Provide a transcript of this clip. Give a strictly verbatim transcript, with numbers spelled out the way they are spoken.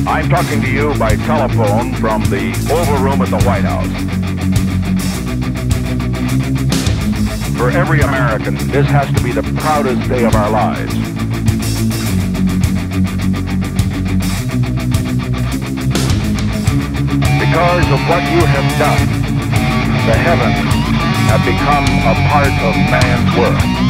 I'm talking to you by telephone from the Oval Room at the White House. For every American, this has to be the proudest day of our lives. Because of what you have done, the heavens have become a part of man's world.